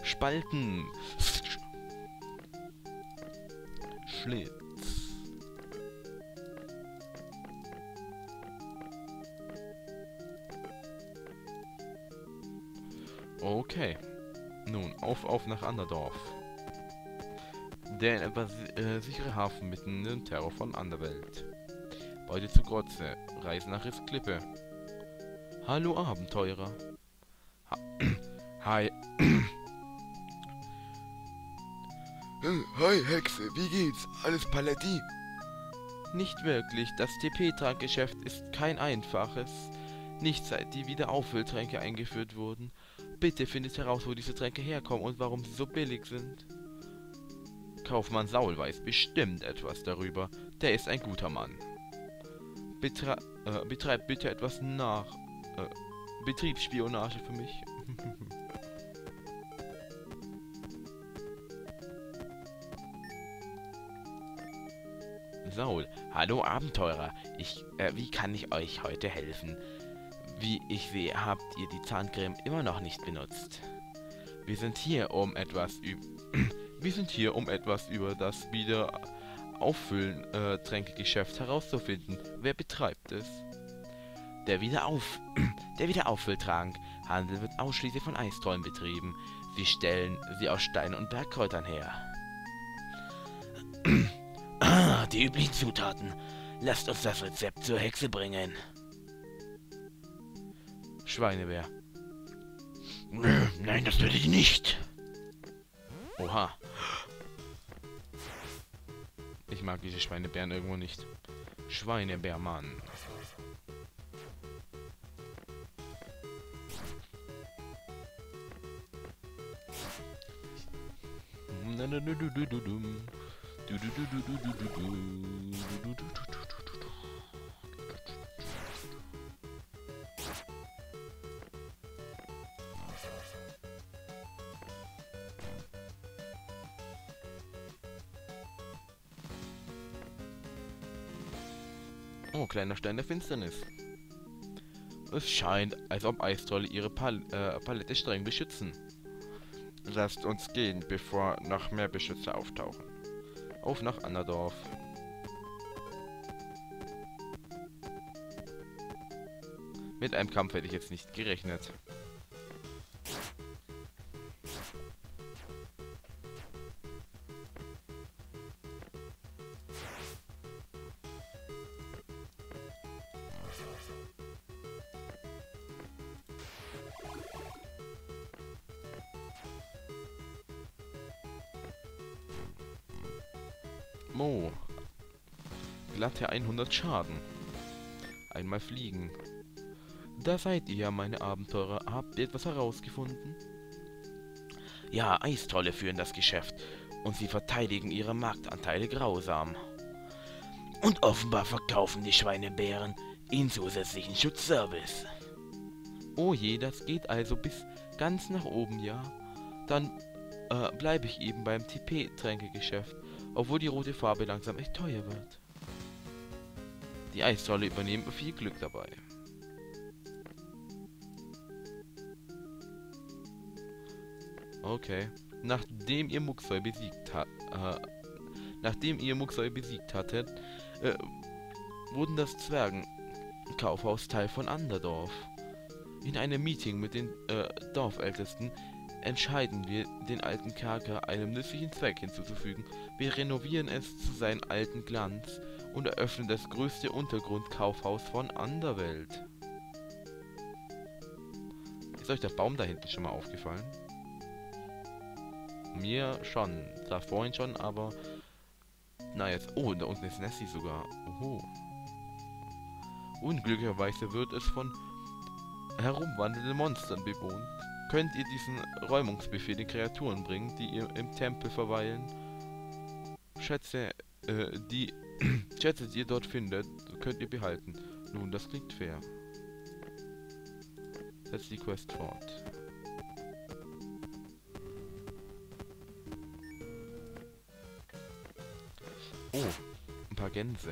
Spalten. Schlitz. Okay. Nun, auf nach Anderdorf. Der in etwa sichere Hafen mitten im Terror von Anderwelt. Beute zu Grotze. Reise nach Rissklippe. Hallo Abenteurer. Ha Hi. Hi Hexe, wie geht's? Alles Paletti? Nicht wirklich. Das TP-Trankgeschäft ist kein einfaches. Nicht seit die Wiederauffülltränke eingeführt wurden. Bitte findet heraus, wo diese Tränke herkommen und warum sie so billig sind. Kaufmann Saul weiß bestimmt etwas darüber. Der ist ein guter Mann. Betreibt bitte etwas Betriebsspionage für mich. Saul, hallo Abenteurer. Wie kann ich euch heute helfen? Wie ich sehe, habt ihr die Zahncreme immer noch nicht benutzt. Wir sind hier, um etwas über das Wiederauffüllen-Tränkegeschäft herauszufinden. Wer betreibt es? Der Wiederauffülltrankhandel wird ausschließlich von Eistrollen betrieben. Sie stellen sie aus Steinen und Bergkräutern her. Die üblichen Zutaten. Lasst uns das Rezept zur Hexe bringen. Schweinebär. Nein, das würde ich nicht. Oha. Ich mag diese Schweinebären irgendwo nicht. Schweinebärmann. Oh, kleiner Stein der Finsternis. Es scheint, als ob Eistrolle ihre Palette streng beschützen. Lasst uns gehen, bevor noch mehr Beschützer auftauchen. Auf nach Anderdorf. Mit einem Kampf hätte ich jetzt nicht gerechnet. Mo. Glatte 100 Schaden. Einmal fliegen. Da seid ihr ja, meine Abenteurer. Habt ihr etwas herausgefunden? Ja, Eistrolle führen das Geschäft. Und sie verteidigen ihre Marktanteile grausam. Und offenbar verkaufen die Schweinebären ihnen zusätzlichen Schutzservice. Oh je, das geht also bis ganz nach oben, ja? Dann bleibe ich eben beim TP-Tränkegeschäft, obwohl die rote Farbe langsam echt teuer wird. Die Eistrolle übernehmen, viel Glück dabei. Okay. Nachdem ihr Muxoi besiegt hattet, wurden das Zwergenkaufhaus Teil von Anderdorf. In einem Meeting mit den Dorfältesten entscheiden wir, den alten Kerker einem nützlichen Zweck hinzuzufügen. Wir renovieren es zu seinem alten Glanz und eröffnen das größte Untergrundkaufhaus von Anderwelt. Ist euch der Baum da hinten schon mal aufgefallen? Mir schon. Da vorhin schon, aber... Na jetzt... Oh, da unten ist Nessie sogar. Oho. Unglücklicherweise wird es von herumwandelnden Monstern bewohnt. Könnt ihr diesen Räumungsbefehl den Kreaturen bringen, die im Tempel verweilen? Schätze, die ihr dort findet, könnt ihr behalten. Nun, das klingt fair. Setzt die Quest fort. Oh, ein paar Gänse.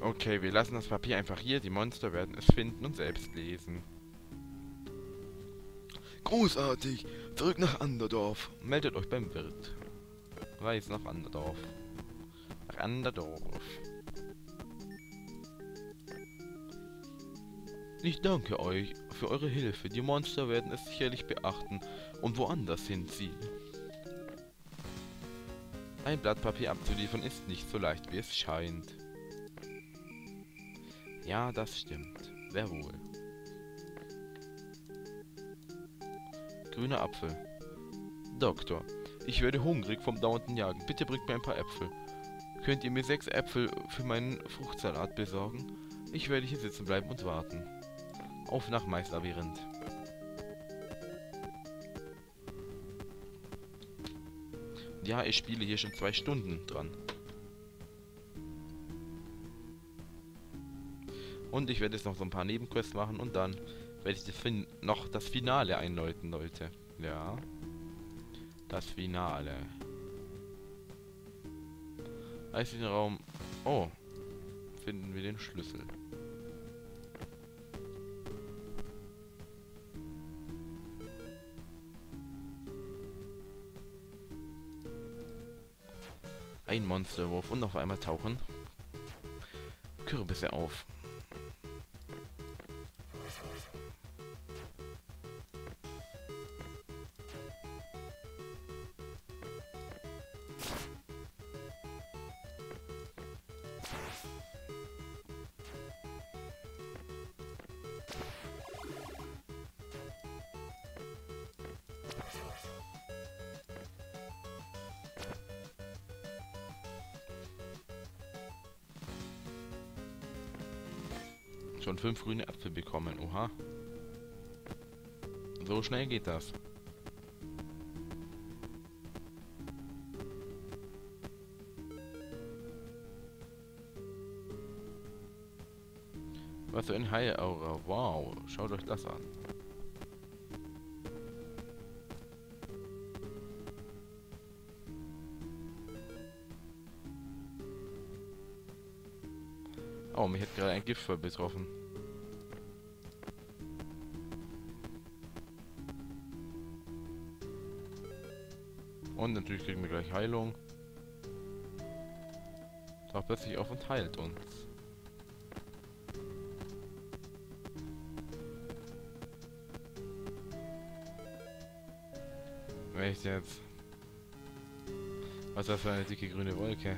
Okay, wir lassen das Papier einfach hier. Die Monster werden es finden und selbst lesen. Großartig. Zurück nach Anderdorf. Meldet euch beim Wirt. Reis nach Anderdorf. Nach Anderdorf. Ich danke euch für eure Hilfe. Die Monster werden es sicherlich beachten und woanders hinziehen. Ein Blatt Papier abzuliefern ist nicht so leicht, wie es scheint. Ja, das stimmt. Wer wohl? Grüner Apfel. Doktor, ich werde hungrig vom dauernden Jagen. Bitte bringt mir ein paar Äpfel. Könnt ihr mir 6 Äpfel für meinen Fruchtsalat besorgen? Ich werde hier sitzen bleiben und warten. Auf nach Maislabyrinth. Ja, ich spiele hier schon 2 Stunden dran. Und ich werde jetzt noch so ein paar Nebenquests machen und dann werde ich noch das Finale einläuten, Leute. Ja. Das Finale. Eislichen Raum. Oh. Finden wir den Schlüssel. Ein Monsterwurf und auf einmal tauchen Kürbisse auf. Schon 5 grüne Äpfel bekommen, oha. So schnell geht das. Was für ein Heilaura, wow, schaut euch das an. Oh, mich hat gerade ein Giftfall betroffen. Und natürlich kriegen wir gleich Heilung. Taucht plötzlich auf und heilt uns. Echt jetzt? Was ist das für eine dicke grüne Wolke?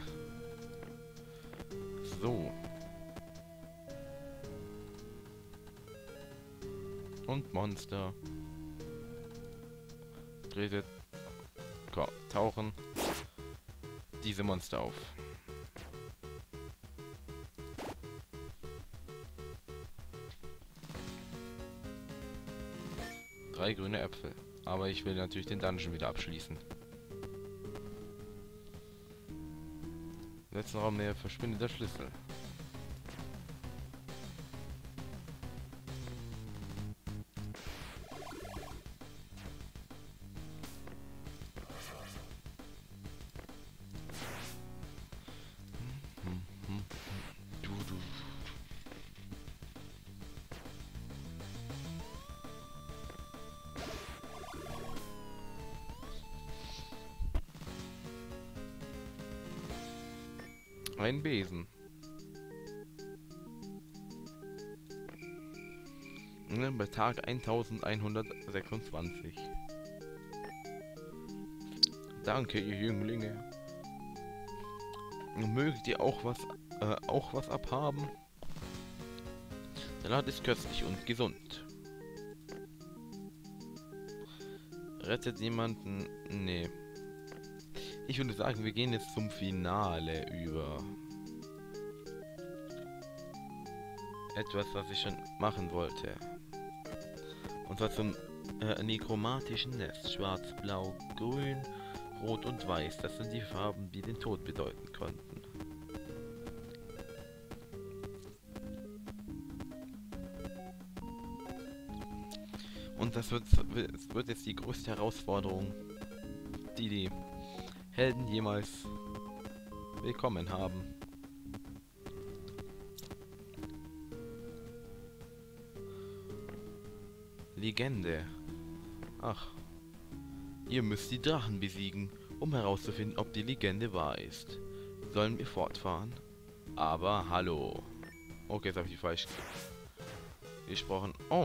So. Und Monster. Tretet. Tauchen diese Monster auf. Drei grüne Äpfel. Aber ich will natürlich den Dungeon wieder abschließen. Im letzten Raum näher verschwindet der Schlüssel. Ein Besen. Bei Tag 1126. Danke, ihr Jünglinge. Mögt ihr auch was abhaben? Salat ist köstlich und gesund. Rettet jemanden? Nee. Ich würde sagen, wir gehen jetzt zum Finale über. Etwas, was ich schon machen wollte. Und zwar zum nekromatischen Nest. Schwarz, Blau, Grün, Rot und Weiß. Das sind die Farben, die den Tod bedeuten konnten. Und das wird jetzt die größte Herausforderung, die Helden jemals bekommen haben. Legende. Ach. Ihr müsst die Drachen besiegen, um herauszufinden, ob die Legende wahr ist. Sollen wir fortfahren? Aber hallo. Okay, jetzt habe ich die falsch gesprochen. Oh.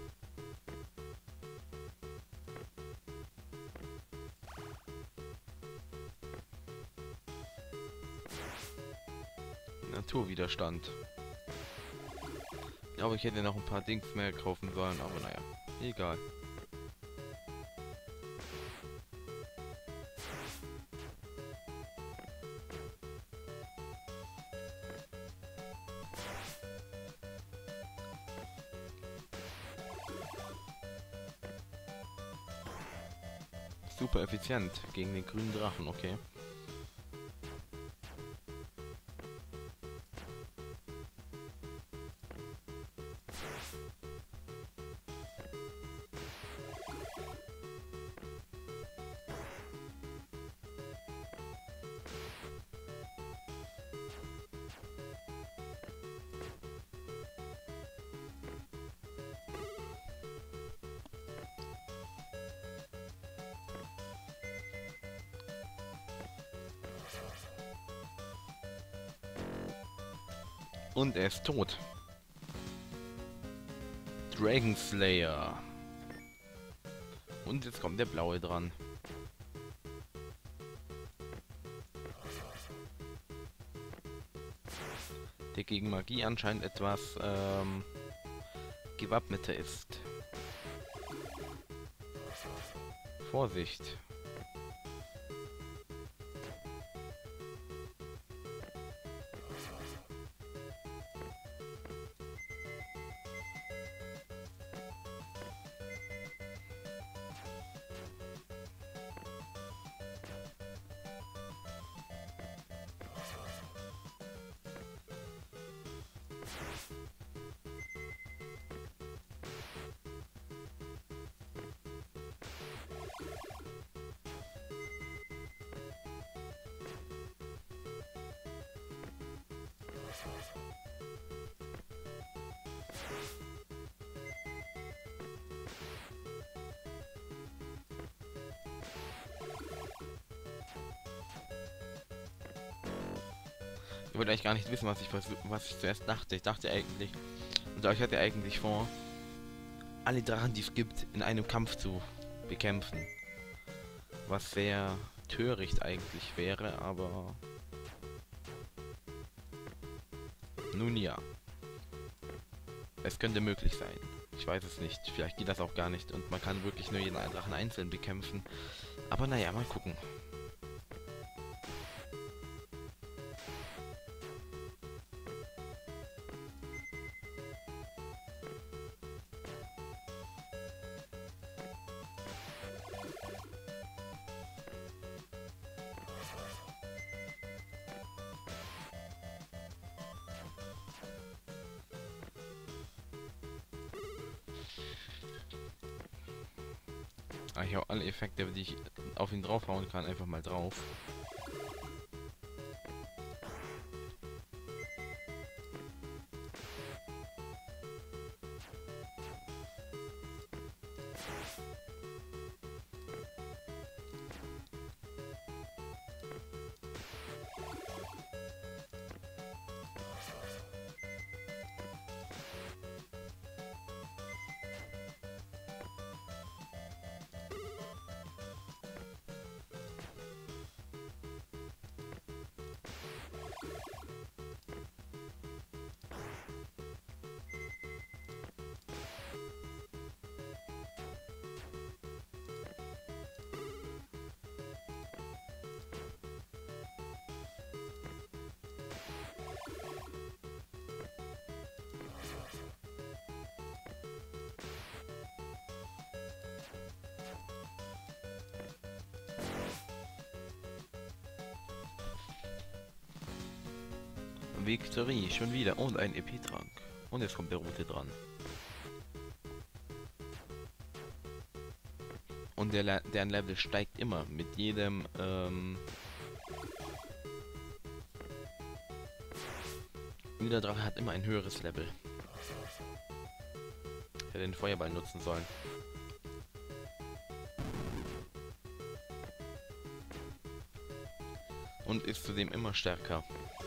Naturwiderstand. Ich glaube, ich hätte noch ein paar Dings mehr kaufen sollen, aber naja, egal. Super effizient gegen den grünen Drachen, okay. Und er ist tot. Dragon Slayer. Und jetzt kommt der blaue dran. Der gegen Magie anscheinend etwas gewappneter ist. Vorsicht. Ich wollte eigentlich gar nicht wissen, was ich zuerst dachte. Ich dachte eigentlich, und ich hatte eigentlich vor, alle Drachen, die es gibt, in einem Kampf zu bekämpfen. Was sehr töricht eigentlich wäre, aber nun ja. Es könnte möglich sein. Ich weiß es nicht. Vielleicht geht das auch gar nicht und man kann wirklich nur jeden Drachen einzeln bekämpfen. Aber naja, mal gucken. Ich hau alle Effekte, die ich auf ihn draufhauen kann, einfach mal drauf. Victory, schon wieder. Und ein EP-Trank. Und jetzt kommt der rote dran. Und deren Level steigt immer mit jedem, jeder Drache hat immer ein höheres Level. hätte den Feuerball nutzen sollen. Und ist zudem immer stärker.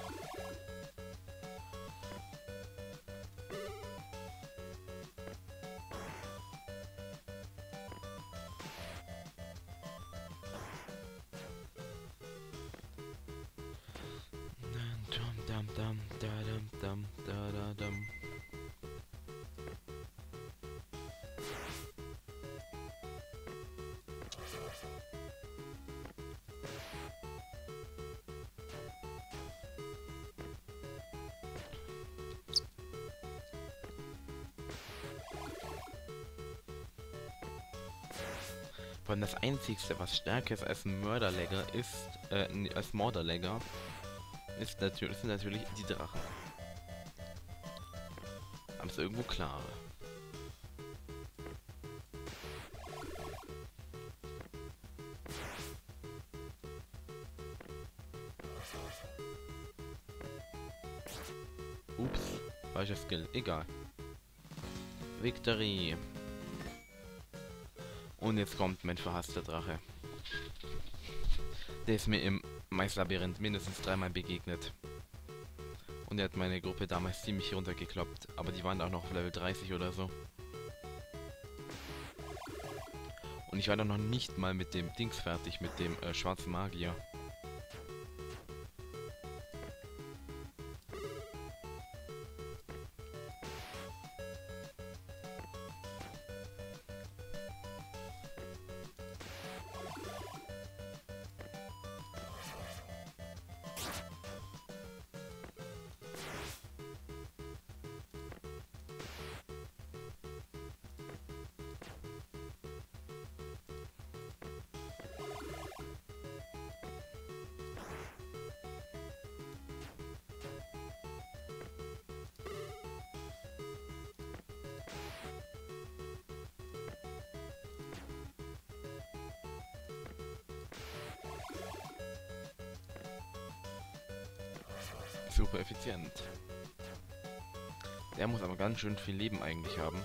Dum, dum, da, dum, da, da, dum. Vor allem das Einzigste, was stärker ist als ein Mörderlegger ist, als Morderlegger, sind natürlich die Drachen. Aber ist irgendwo klar. Ups, falscher Skill. Egal. Victory. Und jetzt kommt mein verhasster Drache. Der ist mir im Maislabyrinth mindestens 3-mal begegnet. Und er hat meine Gruppe damals ziemlich runtergekloppt. Aber die waren auch noch auf Level 30 oder so. Und ich war dann noch nicht mal mit dem Dings fertig, mit dem schwarzen Magier. Super effizient. Der muss aber ganz schön viel Leben eigentlich haben.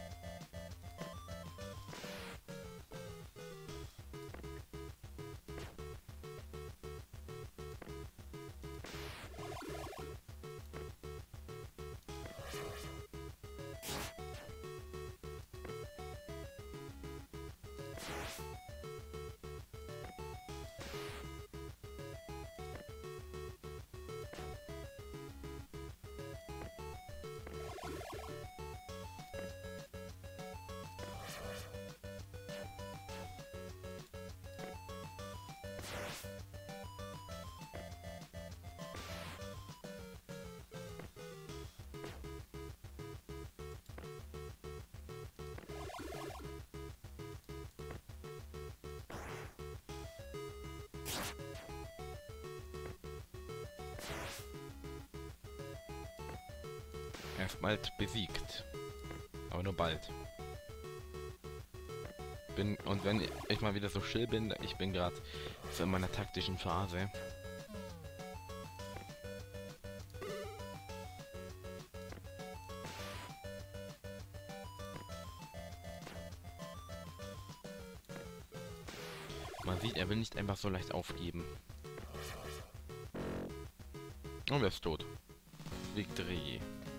Er ist bald besiegt. Aber nur bald. Und wenn ich mal wieder so still bin, ich bin gerade so in meiner taktischen Phase. Man sieht, er will nicht einfach so leicht aufgeben. Und er ist tot. Victory.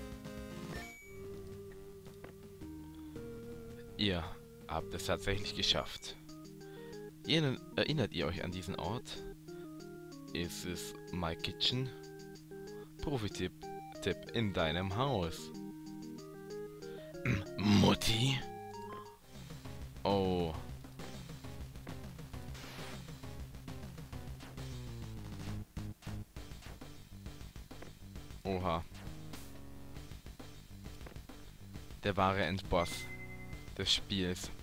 Ihr habt es tatsächlich geschafft. Erinnert ihr euch an diesen Ort? Ist es My Kitchen? Profi-Tipp in deinem Haus. Mutti? Oh. Oha. Der wahre Endboss des Spiels.